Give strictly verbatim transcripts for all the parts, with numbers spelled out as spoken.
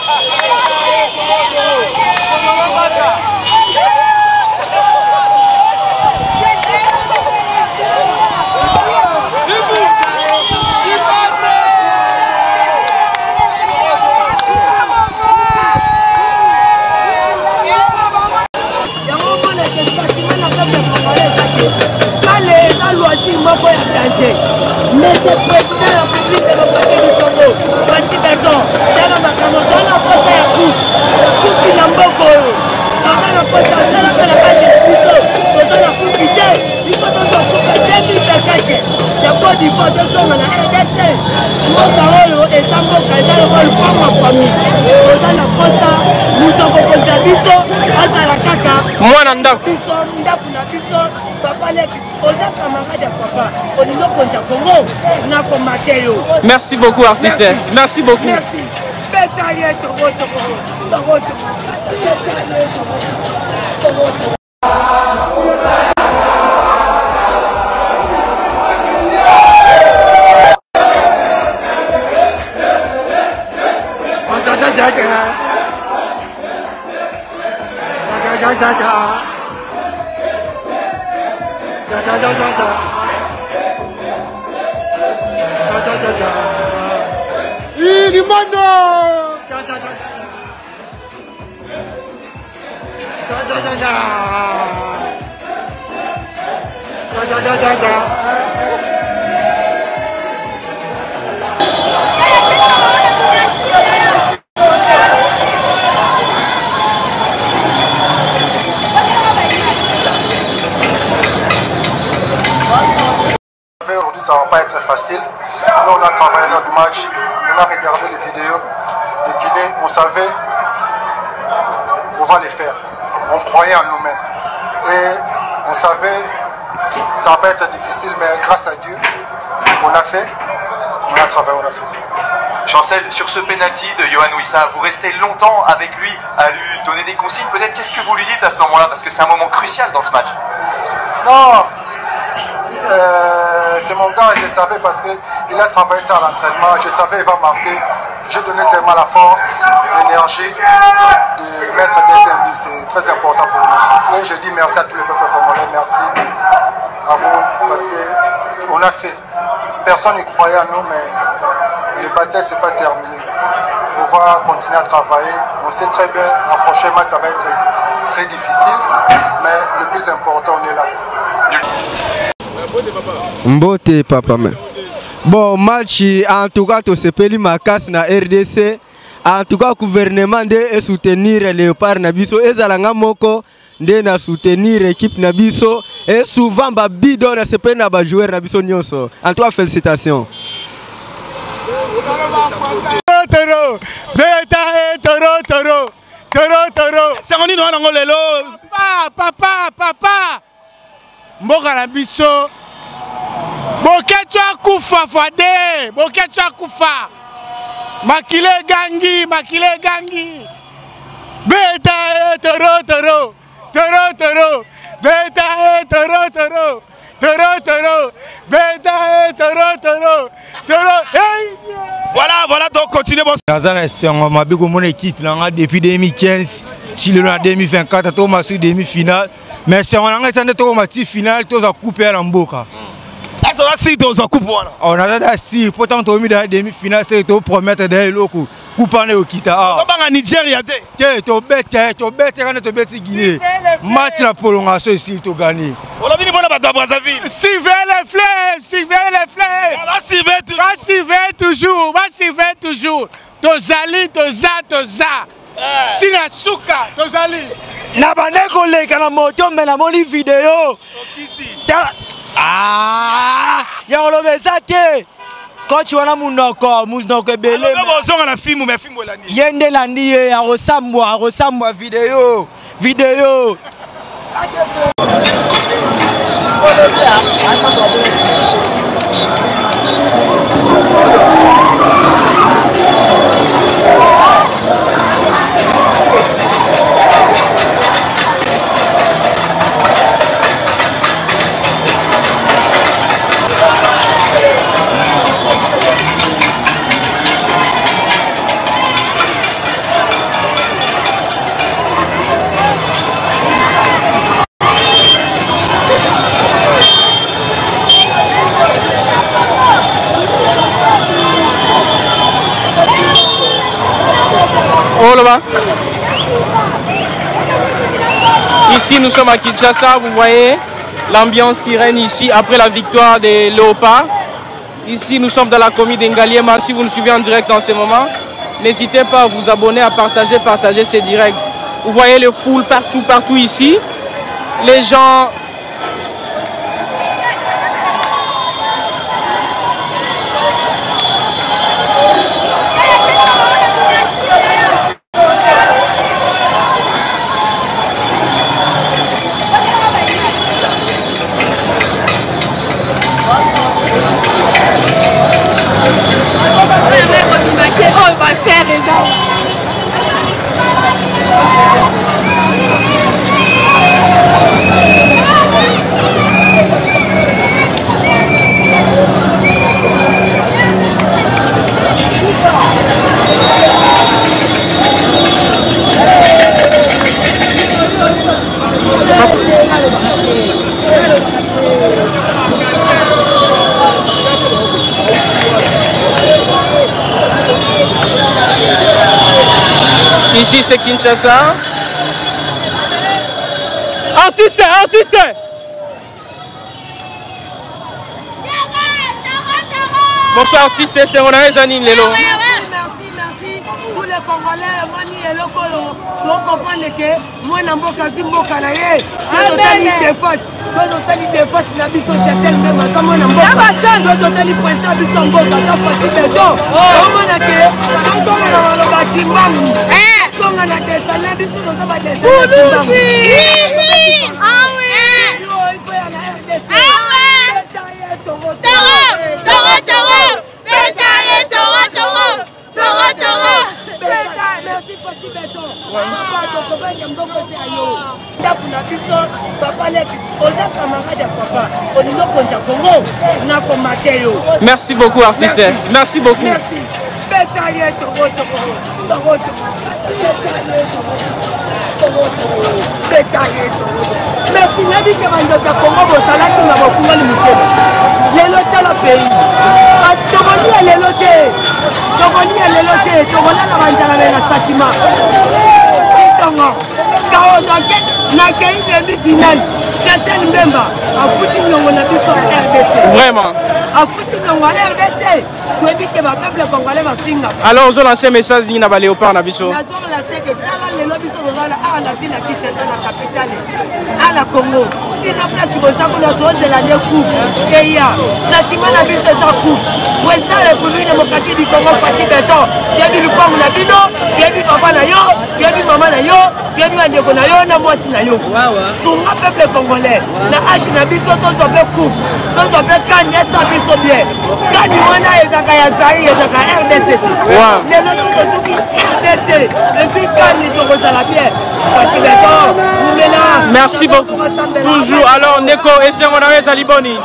Mais c'est président de la République démocratique du Congo, Bati Berton, dans la Macamo, dans la poste à coupe, coupe qui n'a pas beau. Dans la poste à la page de Pusso, dans la coupe d'idée, il faut dans la coupe de deux mille vingt-quatre. Il y a pas d'effort de son dans la R D C. Mon parole et ça mon candidat le rôle pour ma famille. Dans la poste à, nous avons contre Bisso, à la caca. Moi, Nanda. Bisso, Ndapu na Bisso, papa Leki. Merci beaucoup, artiste. Merci, Merci beaucoup. Merci. Da da da da da. Da da da da. Il mando. Da da da da. Da da da da. Da da da da da. Aujourd'hui, ça ne va pas être facile. Nous, on a travaillé notre match, on a regardé les vidéos de Guinée, on savait qu'on va les faire. On croyait en nous-mêmes. Et on savait que ça ne va pas être difficile, mais grâce à Dieu, on a fait, on a travaillé, on a fait. Chancel, sur ce penalty de Yohan Wissa, vous restez longtemps avec lui à lui donner des consignes. Peut-être qu'est-ce que vous lui dites à ce moment-là, parce que c'est un moment crucial dans ce match. Non, euh, c'est mon gars, je le savais parce qu'il a travaillé ça à l'entraînement. Je savais qu'il va marquer. J'ai donné seulement la force, l'énergie de mettre des buts. C'est très important pour nous. Et je dis merci à tous les peuples congolais. Merci à vous parce qu'on a fait. Personne n'y croyait à nous, mais le bataille, ce n'est pas terminé. On va continuer à travailler. On sait très bien, un prochain match, ça va être très difficile. Mais le plus important, on est là. Mbote papa. Bon, match, en tout cas, tu s'appelles Makas na R D C. En tout cas, le gouvernement de soutenir les Léopard Nabiso. Et Zalanga Moko de na soutenir l'équipe Nabiso. Et souvent, ba bidon na s'appelle na ba joueur Nabiso Nyonso. En tout cas, félicitations. Toro, beta e toro toro, toro toro. C'est on dit non non lelo. Papa, papa, papa. Mboka na biso. Boketwa kufa fade, boketwa kufa. Makile gangi, makile gangi. Beta e toro toro, toro toro. Beta e toro toro, toro toro. Beta e toro toro, toro. Hey! Voilà, voilà, donc continuez. C'est mon équipe depuis deux mille quinze, Chile en deux mille vingt-quatre, tout ma sur demi-finale. Mais c'est on a un tout match final, tout a coupé à l'emboca. On a si tous a coupé. On a si pourtant tout mis dans demi-finale, c'est tout promettre des locaux. Coupé au Kita. On va en Nigeria. Tiens, tu bête, tu bête, quand tu bête Guinée. Match la prolongation ici, tu gagné. On a vu bon à Brazzaville. Suivez les fleurs, suivez les fleurs. Va suivre toujours. Va suivre toujours, va suivre toujours. Tozali, toza, toza. Tina suka, tozali. Na baneko le kana moto mais na moni vidéo. Ah, ya olobeza te. Quand tu as munoko, munoko belé. On a film mais film la nuit. Yende la nuit, a ressemble, a ressemble vidéo, vidéo. Oh là-bas. Ici, nous sommes à Kinshasa. Vous voyez l'ambiance qui règne ici après la victoire des Léopards. Ici, nous sommes dans la commune d'Engaliema. Si vous nous suivez en direct en ce moment, n'hésitez pas à vous abonner, à partager, partager ces directs. Vous voyez les foules partout, partout ici. Les gens... On va faire les gens. Ici c'est Kinshasa. Artiste, artiste. Bonsoir artiste, c'est mon ami Zanine Lelo. Merci, merci. Tous les Congolais, moi ni Lelo Kolo, vous comprenez que moi n'a pas qu'à mboka na ye. C'est totali défense. Quand totali défense na biso chatel même comme on n'a pas chance de totali président biso mboka ta facile to. Comment na ke? Quand on a le bakimbangu. Eh, quand on a des salades biso dans ba des. Ah oui. Ah ouais. Toro, toro, toro. Bétail, toro, toro. Toro, toro. Bétail, merci petit béton. Papa, ton copain qui m'a côté à yo. Tapu na biso, papa lek, oza camarade ya papa. Olino konja Congo, na ko Mateo. Merci beaucoup artiste. Merci beaucoup. Merci. Bétail, toro, toro. Toro, toro. Bétail, toro. Merci nabi ke bando ka Congo botala ki na bokunga ni mukeba. Lelo tala pays. Tokoni ya lelo te. Tokoni ya lelo te. Tokona na banjala na statima. Itongo. Kaoza ke na kei demi final. Chatel Mbemba a foutu nongo na biso à R D C. Vraiment. A foutu nongo à R D C. Tu es dit que ma peuple congolais va finir. Alors on lance un message ni na ba Léopard na biso. La zone la c'est que tala lelo biso dans à la ville à Kinshasa la capitale. À la Congo. Il a place pour ça qu'on a droit de l'année coupe. Et il y a sentiment la vie c'est ça coupe. Ouest République démocratique du Congo Fati Beton. Bien vu le corps na bino, bien vu papa na yo, bien vu maman na yo, bien vu andeko na yo na moi si na yo. Sur un peuple congolais, na âge na biso to to be coupe. To to be kan yesa biso bien. Kan wana ezaka ya Zaïre, ezaka R D C. Les notes de souki R D C. Le fi kan ni to kozala bien. Fati Beton, nous là. Merci beaucoup. Toujours. Alors, Neko, et c'est mon ami Zaliboni.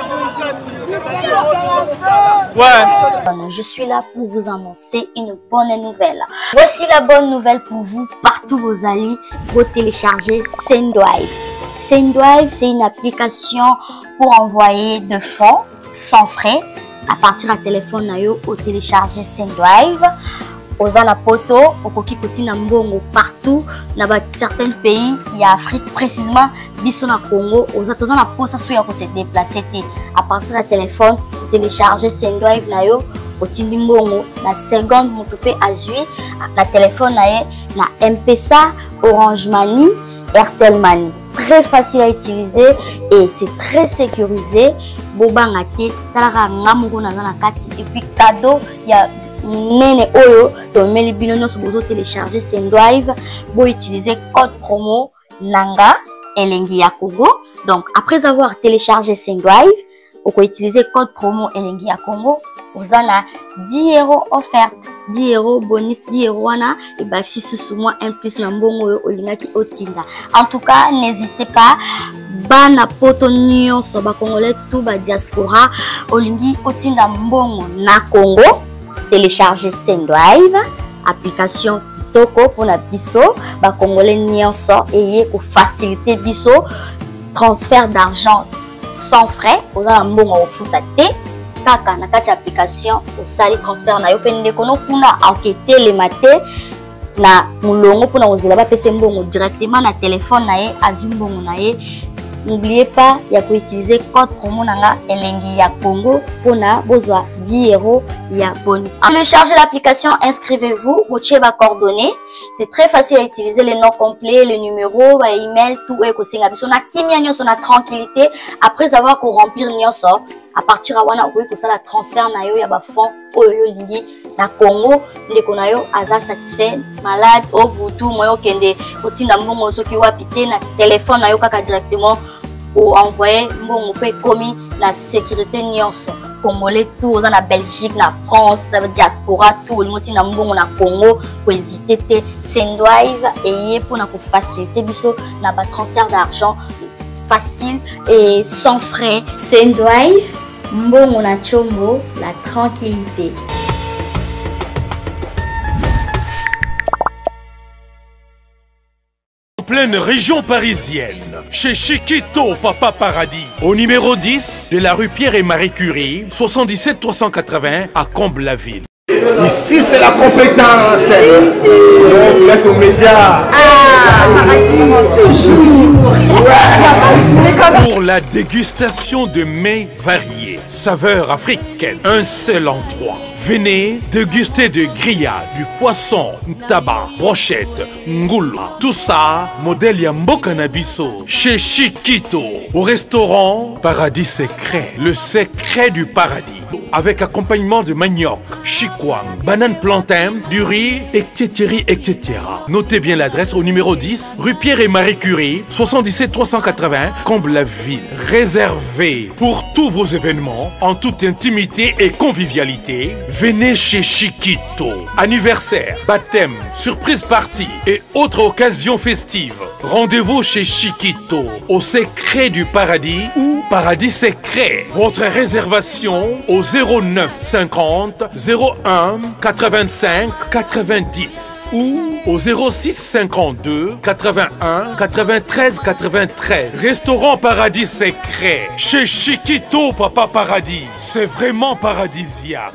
Ouais. Je suis là pour vous annoncer une bonne nouvelle. Voici la bonne nouvelle pour vous, partout où vous allez, vous télécharger Sendwave. Sendwave, c'est une application pour envoyer de fonds sans frais à partir du téléphone nayo ou télécharger Sendwave. Aux anapoto, au koki kotina mbongo partout, dans certains pays, il y a Afrique précisément, biso na Congo, aux autres anaposa souya ko se déplacer à partir du téléphone, télécharger Sendwave nayo, au tindi mbongo na seconde motope azui, na téléphone naye na M P S A, Orange Money, Airtel Money. Très facile à utiliser et c'est très sécurisé. Bobanga te, talaka ngamungo na na kati et puis cadeau, il y a Nene Oyo, ton melibino sur vous télécharger Sendwave, vous utilisez code promo Nanga Elengi ya Congo. Donc après avoir téléchargé Sendwave, vous pouvez utiliser code promo Elengi ya Congo. Vous en avez dix euros offerts, dix euros bonus, dix euros wana et bah si sous moi un plus nambongo olingaki otinda. En tout cas, n'hésitez pas. Bana poto nyonso ba congolais tout ba diaspora olingi otinda mbongo na Congo. Télécharger Sendwave, application kitoko pour la biso, ba congolais nyonso et pour faciliter biso transfert d'argent sans frais. Pour la mbongo au futate, kaka na kati application au sali transfert na yo pende kono kuna enquêter les maté na mulongo pour na ozela ba pese mbongo directement na téléphone na ye azumbongo na ye. N'oubliez pas, il y a pour utiliser code promo nanga Elengi ya Congo pour na besoin dix euros ya bonus. Téléchargez l'application, inscrivez-vous, vous vos coordonnées. C'est très facile à utiliser, les noms complets, les numéros, les emails, tout est possible. On a kimia nyonso, on a tranquillité après avoir qu'on remplir nyonso. À partir de wana okoki kosala transfert na yo ya ba fonds oyo lingi na Congo ndeko na yo aza satisfait malade au butu moyo kende kotinda mbongo soki wapi te na téléphone na yo kaka directement ou envoyer mbongo pe komi la sécurité nyonso congolais tout na Belgique na France diaspora tout le monde na mbongo na Congo ko hésiter te Sendwive et pour na ko faciliter biso na ba transfert d'argent facile et sans frais. Sendwive mbongo na chombo, la tranquillité. En pleine région parisienne, chez Chiquito Papa Paradis, au numéro dix de la rue Pierre et Marie Curie, soixante-dix-sept trois cent quatre-vingts à Comble-la-Ville. Ici c'est la compétence. On vous laisse aux médias. Ah, toujours. Pour la dégustation de mets variés, saveurs africaines, un seul endroit. Venez déguster de grillades, du poisson, tabac, brochette, ngoula. Tout ça, modèle Yamboka Nabiso, chez Chiquito, au restaurant Paradis Secret, le secret du paradis. Avec accompagnement de manioc, chikwang, banane plantain, du riz, et cetera et cetera. Notez bien l'adresse au numéro dix, rue Pierre et Marie Curie, soixante-dix-sept trois cent quatre-vingts, Comble-la-Ville. Réservé pour tous vos événements, en toute intimité et convivialité, venez chez Chiquito. Anniversaire, baptême, surprise party et autres occasions festives. Rendez-vous chez Chiquito, au secret du paradis ou Paradis Secret. Votre réservation au zéro neuf cinquante zéro un quatre-vingt-cinq quatre-vingt-dix ou au zéro six cinquante-deux quatre-vingt-un quatre-vingt-treize quatre-vingt-treize. Restaurant Paradis Secret chez Chiquito Papa Paradis. C'est vraiment paradisiaque.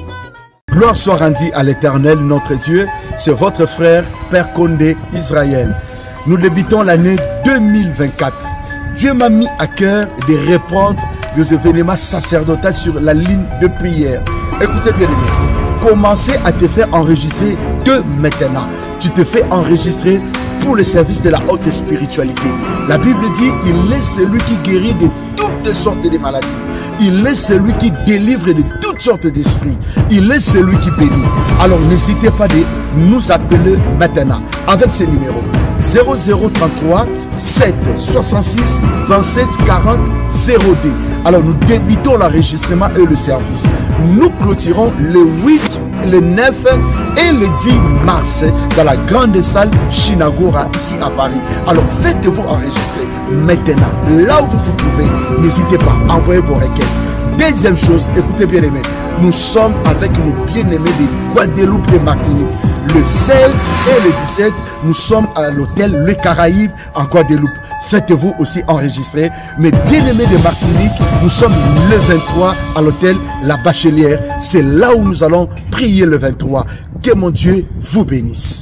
Gloire soit rendue à l'Éternel notre Dieu, c'est votre frère Père Condé Israël. Nous débutons l'année deux mille vingt-quatre. Dieu m'a mis à cœur de répondre des événements sacerdotaux sur la ligne de prière. Écoutez bien les amis, commencez à te faire enregistrer de maintenant. Tu te fais enregistrer pour le service de la haute spiritualité. La Bible dit, il est celui qui guérit de toutes sortes de maladies. Il est celui qui délivre de toutes sortes d'esprits. Il est celui qui bénit. Alors n'hésitez pas de nous appeler maintenant avec ces numéros. zéro zéro trente-trois sept soixante-six vingt-sept quarante zéro deux. Alors nous débutons l'enregistrement et le service. Nous clôturons le huit, le neuf et le dix mars dans la grande salle Chinagora ici à Paris. Alors faites-vous enregistrer maintenant. Là où vous vous trouvez, n'hésitez pas, envoyez vos requêtes. Deuxième chose, écoutez bien aimés, nous sommes avec nos bien-aimés de Guadeloupe et Martinique. Le seize et le dix-sept, nous sommes à l'hôtel Le Caraïbe en Guadeloupe. Faites-vous aussi enregistrer. Mais bien-aimés de Martinique, nous sommes le vingt-trois à l'hôtel La Bachelière. C'est là où nous allons prier le vingt-trois. Que mon Dieu vous bénisse.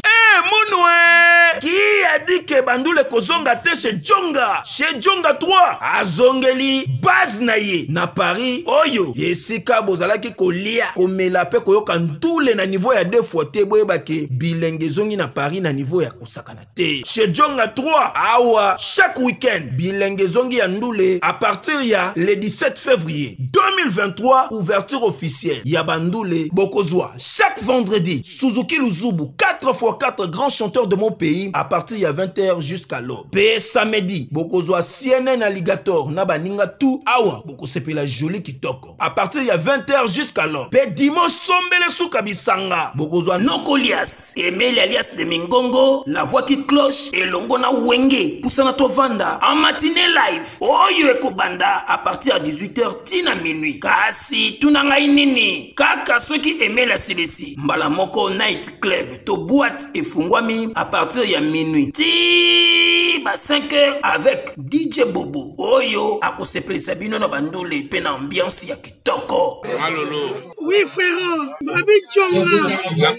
Qui a dit que Bandoule Kozonga te chez Djonga? Chez Djonga trois, Azongeli, Baznaye, na Paris, Oyo, Yesika Bozalaki Kolia, Komela pe Koyoka Ndoule na niveau ya deux fois te boyebake, Bilenge Zongi na Paris na niveau ya Kosakana te. Chez Djonga trois, Awa, chaque week-end, Bilenge Zongi ya Ndoule, à partir ya le dix-sept février deux mille vingt-trois, ouverture officielle, ya Bandoule, Bokozwa, chaque vendredi, Suzuki Luzubu, quatre fois quatre grands chanteurs de mon pays, à partir de vingt heures jusqu'à l'aube. P samedi, Bokozwa C N N Alligator, Nabaninga tout, Awa, Bokosepe la jolie kitoko. À partir de vingt heures jusqu'à l'aube. P dimanche, Sombele Soukabisanga, Bokozwa Nokolias, Emile alias de Mingongo, la voix qui cloche, et Longona Wenge, Poussana Tovanda, en matinée live, Oyo Ekobanda, à partir de dix-huit heures, Tina minuit. Kasi, Tunanga Inini, Kaka, ceux qui aimaient la C D C, Mbalamoko Night Club, To boîte et Fungwami, à partir de minuit. Ti ba cinq heures avec D J Bobo. Oyo, Akosepeli Sabino na Bandoule, pena ambiance ya kitoko. Malolo. Oui, frère. Babi Tchonga.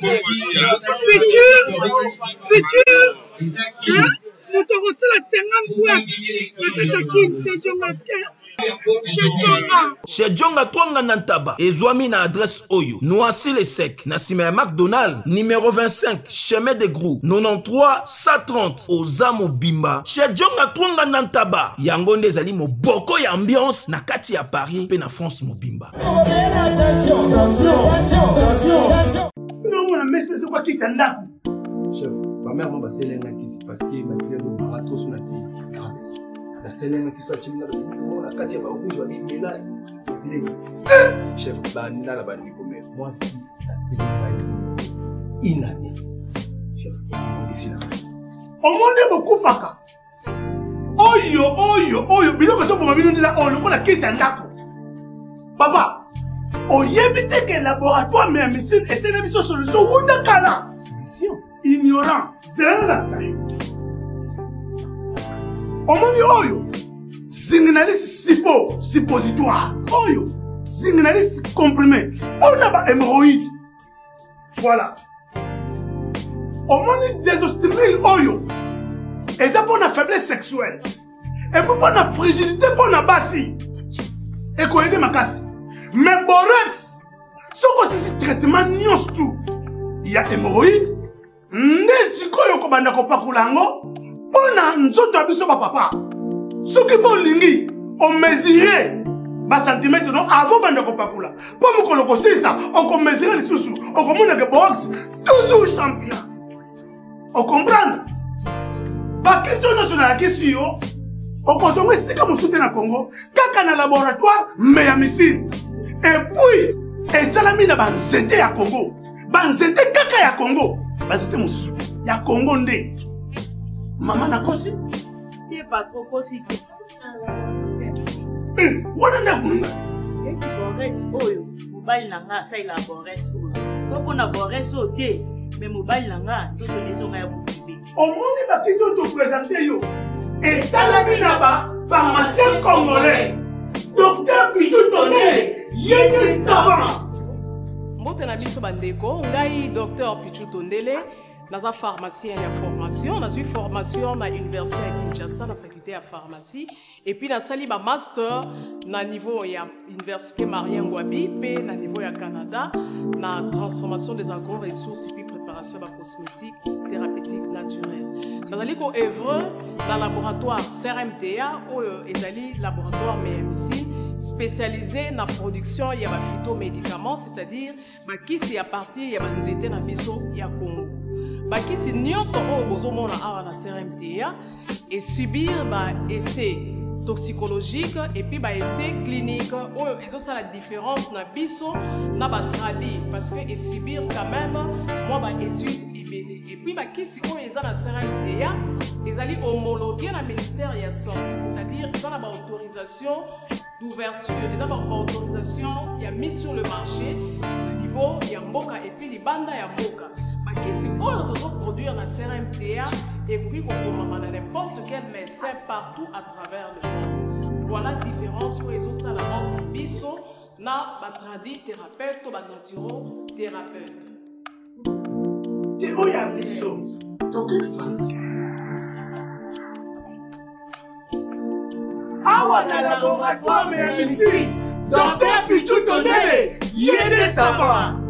Futur. Futur. Hein? Nous te reçons la cinquante boîtes. La Katakine, c'est Djongaske. Chez Djonga. Chez Djonga Twanga Nantaba. Ezwami na adresse Oyo. Noisy les Secs. Nassime McDonald. Numéro vingt-cinq. Chemin de Grou. quatre-vingt-treize cent trente. Ozamo Bimba. Chez Djonga Twanga Nantaba. Yangonde zali mo boko ya ambiance. Na kati ya Paris. Pe na France mo Bimba. Attention, attention, attention, attention. Non, mais c'est quoi qui s'en a? Chef, ma mère m'a passé l'un qui s'est passé, ma fille m'a marathon sur la tête. La seule qui soit timide, la Katia va rouge, va dire là. Chef, bah, n'a la banni comme moi, si la télé inanée. Chef, ici là. Au monde est beaucoup faka. Oyo, oyo, oyo, bilo que ça pour ma vie, là, oh, le coup, la qui s'en a. Papa. On y évite que le laboratoire mais médecine et c'est une solution ou de cala. Solution. Ignorant. C'est là ça. On m'a dit oyo. Signaliste sipo, suppositoire. Oyo. Signaliste comprimé. On a pas hémorroïde. Voilà. On m'a dit désostimile oyo. Et ça pour la faiblesse sexuelle. Et pour la fragilité pour la bassi. Et quoi aider ma casse. Mais borax, ce que c'est traitement nyos tout. Il y a hémorroïde, nesiko yoko banda ko pakulango, on a nzoto abiso ba papa. Ce qui bon lingi, on mesurait ba centimètre non avant banda ko pakula. Pour me koloko c'est ça, on ko mesurer les sous-sous, on ko mona que borax toujours champion. On comprend? Ba question nationale question, on consomme sika musuté na Congo, kaka na laboratoire mais ya missile. Et puis, et salami na banzete ya Congo. Banzete kaka ya Congo. Banzete mususu te. Ya Congo nde. Maman na kosi? Il est pas trop kosi. Eh, wana na kununga. Et qui borès oyo. Mobile nanga sa ila borès oyo. So ko na borès o te, mais mobile nanga to to leso nga ya bukibe. Au monde ba kiso to présenter yo. Et salami na ba pharmacien congolais. Docteur Pichu Tondele, yéne savant. Mbote na biso bandeko, ngai docteur Pichu Tondele, naza pharmacien ya formation, na suis formation na université à Kinshasa na faculté à pharmacie et puis na sali ba master na niveau ya université Marien Ngouabi, pe na niveau ya Canada na transformation des agro-ressources et puis préparation de cosmétiques thérapeutiques naturelles. Nazali ko œuvre dans le laboratoire C R M T A ou ezali laboratoire M M C spécialisé dans la production de phytomédicaments, c'est-à-dire qui à partir de la nzete na biso ya Congo. Bakisi nyonso o bozomona awa na C R M T A et subir ba essai toxicologique et puis ba essai clinique oyo ezosa la différence na biso na ba tradi parce que et subir quand même moi ba étude et puis bah qui si on est dans la C R M T A ils allaient homologuer la ministère de la santé, c'est-à-dire ils ont la autorisation d'ouverture et d'abord autorisation il y a mis sur le marché le niveau il y a mboka et puis les bandes il y a mboka bah qui si on doit produire la C R M T A et puis qu'on peut n'importe quel médecin partout à travers le monde. Voilà la différence pour les autres à la mort biso na ba tradi thérapeute ou ba naturo thérapeute. Oh, il y a des choses. Awa na laboratoire mais ici, docteur Pichu Tondele, yéne savant.